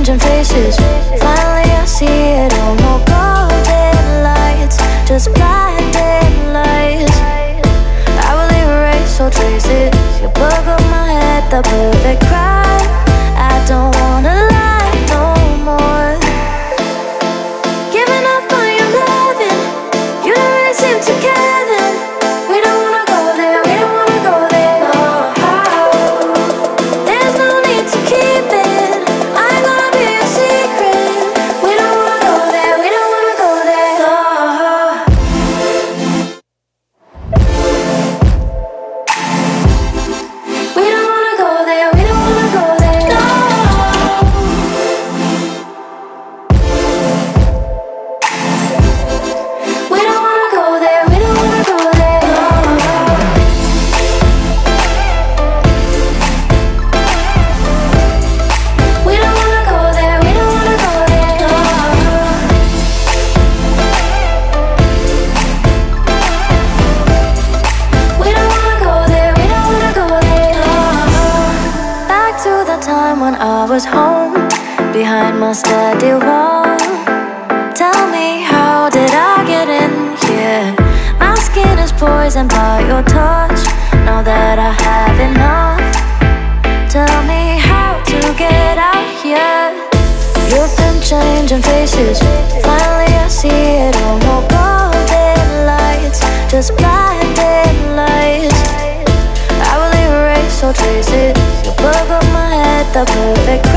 changing faces. Finally I see it all. No golden lights, just blinding lights. I will erase all traces. You bug up my head, the perfect crime. I don't wanna lie no more. Giving up on your loving, you don't really seem to care then. We don't wanna go there, we don't wanna go there. Oh, there's no need to keep it. I'm gonna be a secret. We don't wanna go there, we don't wanna go there. Oh. We don't wanna go there, we don't wanna go there. No. We don't wanna go there, we don't wanna go there. No. We don't wanna go there, we don't wanna go there. No. We don't wanna go there, we don't wanna go there. No. Back to the time when I was home, behind my study wall. Tell me, how did I get in here? My skin is poisoned by your touch. Now that I have enough, tell me how to get out here. You've been changing faces. Finally I see it all. No golden lights, just blinding lights. I will erase all traces. You bug up my head, the perfect